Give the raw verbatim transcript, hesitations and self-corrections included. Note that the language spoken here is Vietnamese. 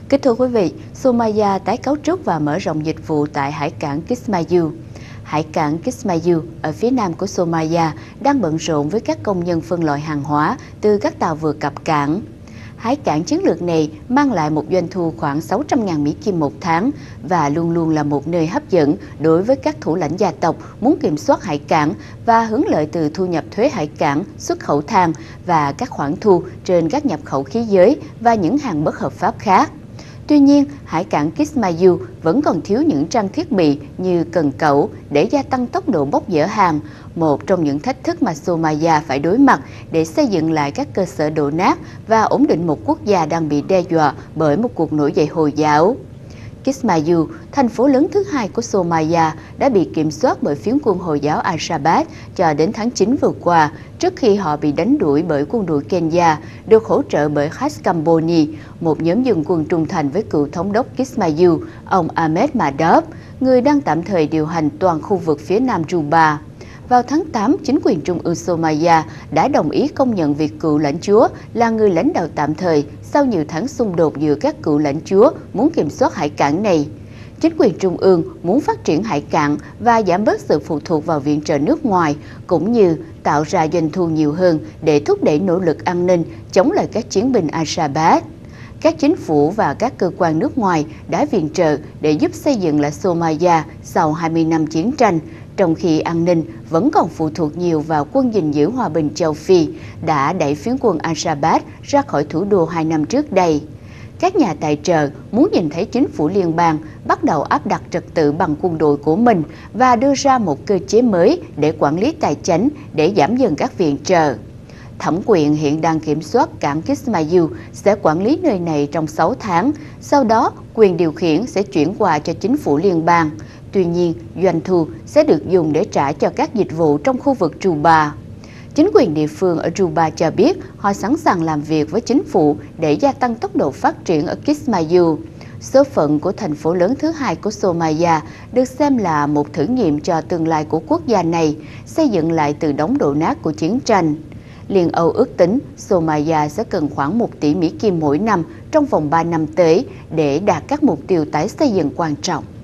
Kính thưa quý vị, Somaya tái cấu trúc và mở rộng dịch vụ tại hải cảng Kismayu. Hải cảng Kismayu ở phía nam của Somaya đang bận rộn với các công nhân phân loại hàng hóa từ các tàu vừa cập cảng. Hải cảng chiến lược này mang lại một doanh thu khoảng sáu trăm nghìn Mỹ Kim một tháng và luôn luôn là một nơi hấp dẫn đối với các thủ lãnh gia tộc muốn kiểm soát hải cảng và hưởng lợi từ thu nhập thuế hải cảng, xuất khẩu than và các khoản thu trên các nhập khẩu khí giới và những hàng bất hợp pháp khác. Tuy nhiên, hải cảng Kismayu vẫn còn thiếu những trang thiết bị như cần cẩu để gia tăng tốc độ bốc dỡ hàng, một trong những thách thức mà Somaya phải đối mặt để xây dựng lại các cơ sở đổ nát và ổn định một quốc gia đang bị đe dọa bởi một cuộc nổi dậy Hồi giáo. Kismayu, thành phố lớn thứ hai của Somaya, đã bị kiểm soát bởi phiến quân Hồi giáo Al-Shabaab cho đến tháng chín vừa qua, trước khi họ bị đánh đuổi bởi quân đội Kenya, được hỗ trợ bởi Hashkamboni, một nhóm dân quân trung thành với cựu thống đốc Kismayu, ông Ahmed Madab, người đang tạm thời điều hành toàn khu vực phía nam Juba. Vào tháng tám, chính quyền trung ương Somaya đã đồng ý công nhận việc cựu lãnh chúa là người lãnh đạo tạm thời sau nhiều tháng xung đột giữa các cựu lãnh chúa muốn kiểm soát hải cảng này. Chính quyền trung ương muốn phát triển hải cảng và giảm bớt sự phụ thuộc vào viện trợ nước ngoài, cũng như tạo ra doanh thu nhiều hơn để thúc đẩy nỗ lực an ninh chống lại các chiến binh Al-Shabaab. Các chính phủ và các cơ quan nước ngoài đã viện trợ để giúp xây dựng lại Somaya sau hai mươi năm chiến tranh, trong khi an ninh vẫn còn phụ thuộc nhiều vào quân gìn giữ hòa bình châu Phi đã đẩy phiến quân Al-Shabaab ra khỏi thủ đô hai năm trước đây. Các nhà tài trợ muốn nhìn thấy chính phủ liên bang bắt đầu áp đặt trật tự bằng quân đội của mình và đưa ra một cơ chế mới để quản lý tài chính để giảm dần các viện trợ. Thẩm quyền hiện đang kiểm soát cảng Kismayu sẽ quản lý nơi này trong sáu tháng, sau đó quyền điều khiển sẽ chuyển qua cho chính phủ liên bang. Tuy nhiên, doanh thu sẽ được dùng để trả cho các dịch vụ trong khu vực Juba. Chính quyền địa phương ở Juba cho biết họ sẵn sàng làm việc với chính phủ để gia tăng tốc độ phát triển ở Kismayu. Số phận của thành phố lớn thứ hai của Somaya được xem là một thử nghiệm cho tương lai của quốc gia này, xây dựng lại từ đống đổ nát của chiến tranh. Liên Âu ước tính Somaya sẽ cần khoảng một tỷ Mỹ Kim mỗi năm trong vòng ba năm tới để đạt các mục tiêu tái xây dựng quan trọng.